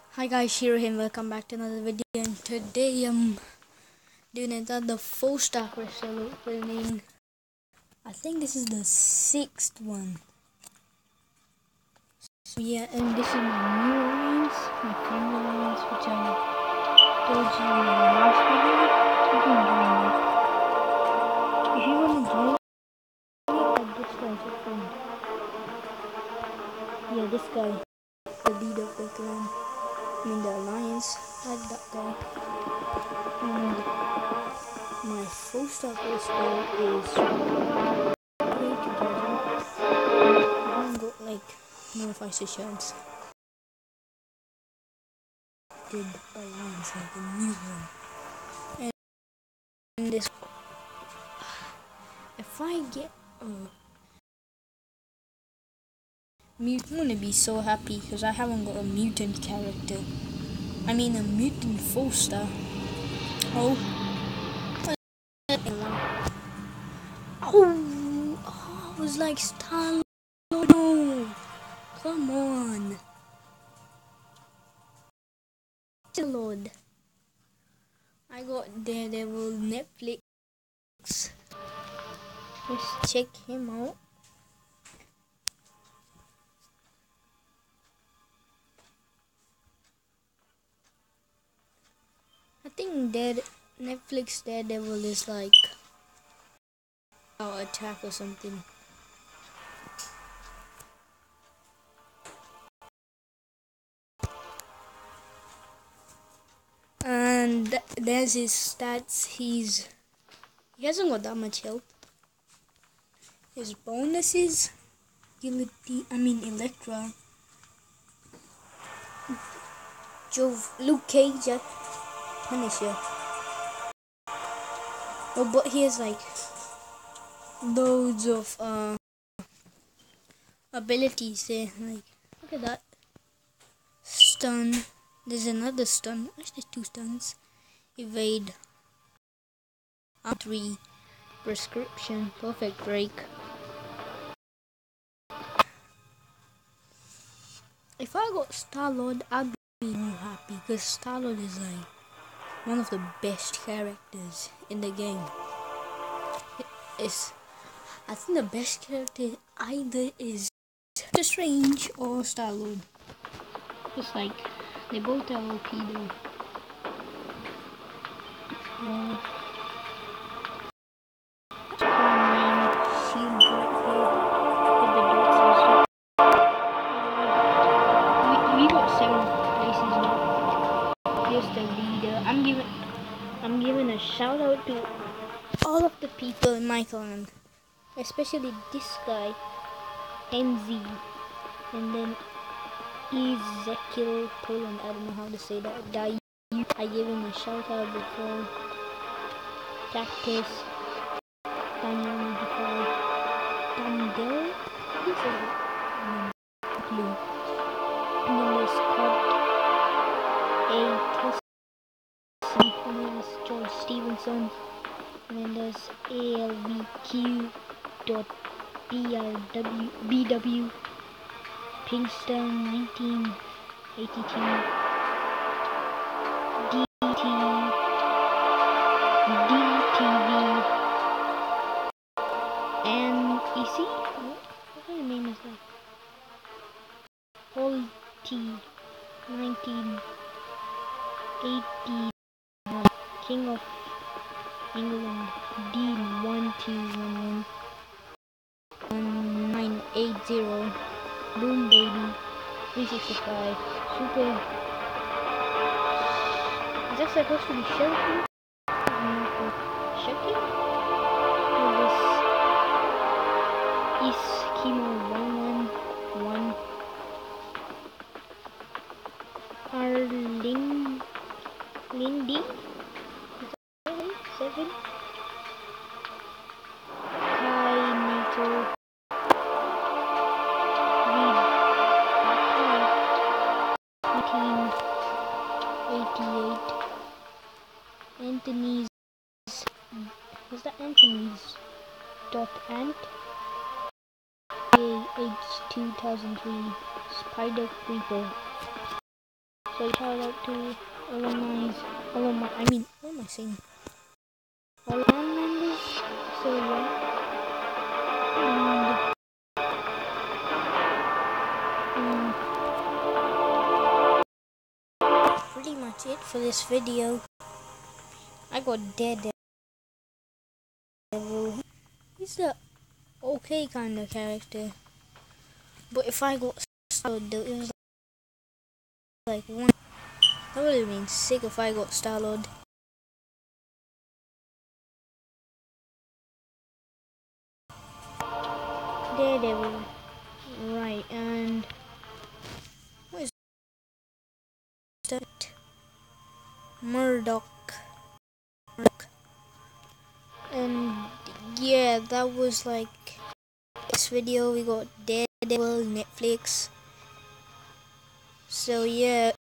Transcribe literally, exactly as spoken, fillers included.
Hi guys, Shiro here and welcome back to another video, and today I'm doing another four star crystal opening. I think this is the sixth one. So yeah, and this is my new lines, my family lines, which I told you in my last video. You can join it. If you want to join it, like this guy's your friend. Yeah, this guy, the leader of the clan. I mean the alliance, like that guy. And my four star crystal is way together. I haven't got like no five sessions. Did alliance like a new one. And this, if I get a mutant, I'm gonna be so happy because I haven't got a mutant character. I mean a mutant four star. Oh. Oh, oh, I was like Star. No, come on, Lord. I got Daredevil Netflix. Let's check him out. I think Dead Netflix Daredevil is like our attack or something. And there's his stats. He's he hasn't got that much health. His bonuses, Guillotine, I mean Electra, Jove, Luke Cage, Punisher. Oh, but he has like loads of uh abilities there. Like, look at that. Stun. There's another stun. Actually, there's two stuns. Evade. R three. Prescription. Perfect break. If I got Star-Lord, I'd be more happy because Star-Lord is like one of the best characters in the game. It's, I think the best character either is Doctor Strange or Star-Lord. Just like, they both are O P though. Uh, shield right here with the dots and stuff. We, we got seven places now. Here's the leader. I'm giving I'm giving a shout out to all of the people in my clan, especially this guy, M Z, and then Ezekiel Poland. I don't know how to say that guy. I gave him a shout out before. Cactus, Daniel ninety-five, Dandel, he's a blue. And then there's Scott A. Tessie, and then there's George Stevenson, and then there's A L V Q dot B R W B W, Pinkston nineteen eighty-two, D T, D T V, and E C? What, what kind of name is that? Paul T nineteen eighty, King of England, Dean one two one one, one nine eight zero, Boom Baby, three sixty-five, Super. Is that supposed to be Shelky? Shelky? Or this is Chemo one one one, Arling Lindy? Is that right? seven? Kai Nato. nineteen eighty-eight. Anthony's. Was that Anthony's? Dot Ant. A H two thousand three. Spider Creeper. So shout out to all of my, all of my, I mean, what am I saying? All clan members. So yeah. And um, pretty much it for this video. I got Daredevil. He's a okay kind of character, but if I got Star-Lord, it was like one. That would have been sick if I got Star-Lord. Daredevil, right? And what is that? Murdoch. Murdoch. And yeah, that was like this video. We got Daredevil, Netflix. So yeah,